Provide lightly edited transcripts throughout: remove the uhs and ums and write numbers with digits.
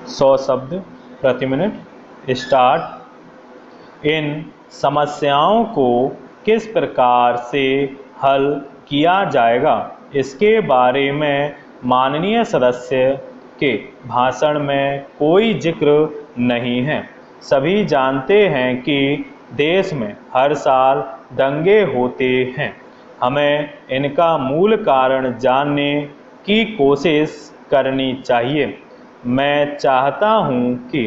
100 शब्द प्रति minute. Start. इन समस्याओं को किस प्रकार से हल किया जाएगा, इसके बारे में माननीय सदस्य के भाषण में कोई जिक्र नहीं है। सभी जानते हैं कि देश में हर साल दंगे होते हैं। हमें इनका मूल कारण जानने की कोशिश करनी चाहिए। मैं चाहता हूं कि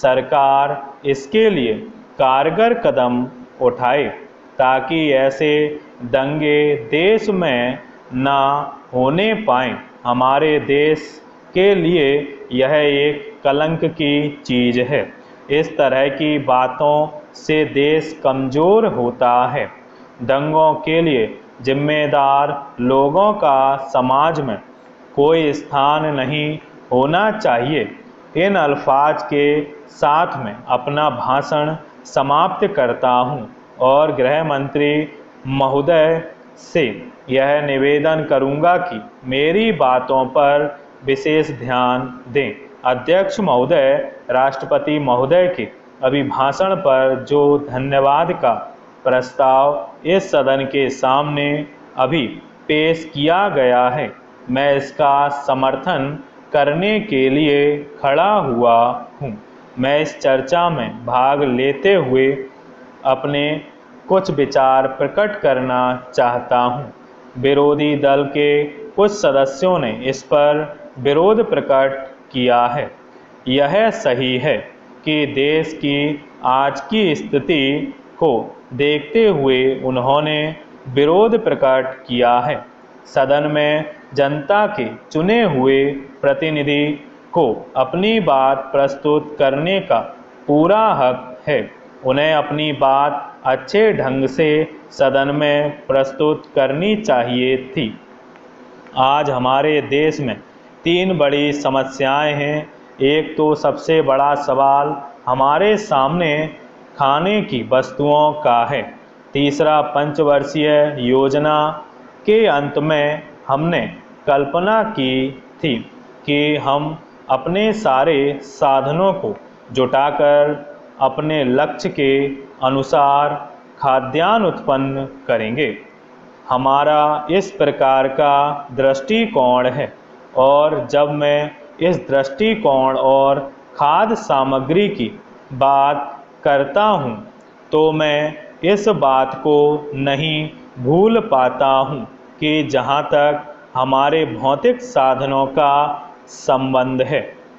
सरकार इसके लिए कारगर कदम उठाए ताकि ऐसे दंगे देश में ना होने पाएं। हमारे देश के लिए यह एक कलंक की चीज़ है। इस तरह की बातों से देश कमज़ोर होता है। दंगों के लिए जिम्मेदार लोगों का समाज में कोई स्थान नहीं होना चाहिए। इन अल्फाज के साथ में अपना भाषण समाप्त करता हूं और गृह मंत्री महोदय से यह निवेदन करूंगा कि मेरी बातों पर विशेष ध्यान दें। अध्यक्ष महोदय, राष्ट्रपति महोदय के अभिभाषण पर जो धन्यवाद का प्रस्ताव इस सदन के सामने अभी पेश किया गया है, मैं इसका समर्थन करने के लिए खड़ा हुआ हूँ। मैं इस चर्चा में भाग लेते हुए अपने कुछ विचार प्रकट करना चाहता हूँ। विरोधी दल के कुछ सदस्यों ने इस पर विरोध प्रकट किया है। यह सही है कि देश की आज की स्थिति को देखते हुए उन्होंने विरोध प्रकट किया है। सदन में जनता के चुने हुए प्रतिनिधि को अपनी बात प्रस्तुत करने का पूरा हक है। उन्हें अपनी बात अच्छे ढंग से सदन में प्रस्तुत करनी चाहिए थी। आज हमारे देश में 3 बड़ी समस्याएं हैं। एक तो सबसे बड़ा सवाल हमारे सामने खाने की वस्तुओं का है। तीसरा, पंचवर्षीय योजना के अंत में हमने कल्पना की थी कि हम अपने सारे साधनों को जुटाकर अपने लक्ष्य के अनुसार खाद्यान्न उत्पन्न करेंगे। हमारा इस प्रकार का दृष्टिकोण है और जब मैं इस दृष्टिकोण और खाद्य सामग्री की बात करता हूँ तो मैं इस बात को नहीं भूल पाता हूँ कि जहाँ तक हमारे भौतिक साधनों का संबंध है,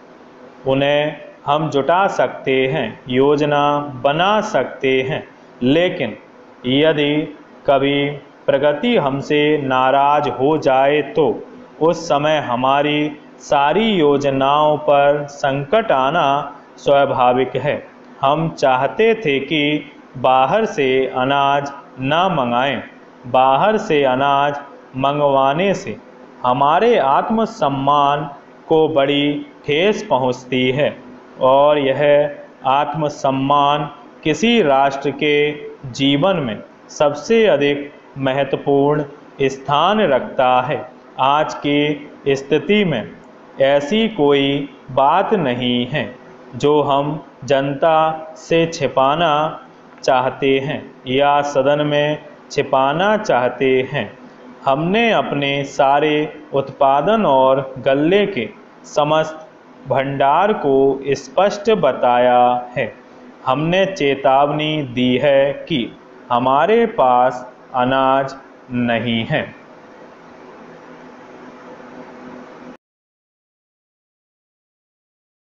उन्हें हम जुटा सकते हैं, योजना बना सकते हैं, लेकिन यदि कभी प्रगति हमसे नाराज हो जाए तो उस समय हमारी सारी योजनाओं पर संकट आना स्वाभाविक है। हम चाहते थे कि बाहर से अनाज न मंगाएं। बाहर से अनाज मंगवाने से हमारे आत्मसम्मान को बड़ी ठेस पहुंचती है और यह आत्मसम्मान किसी राष्ट्र के जीवन में सबसे अधिक महत्वपूर्ण स्थान रखता है। आज की स्थिति में ऐसी कोई बात नहीं है जो हम जनता से छिपाना चाहते हैं या सदन में छिपाना चाहते हैं। हमने अपने सारे उत्पादन और गल्ले के समस्त भंडार को स्पष्ट बताया है। हमने चेतावनी दी है कि हमारे पास अनाज नहीं है।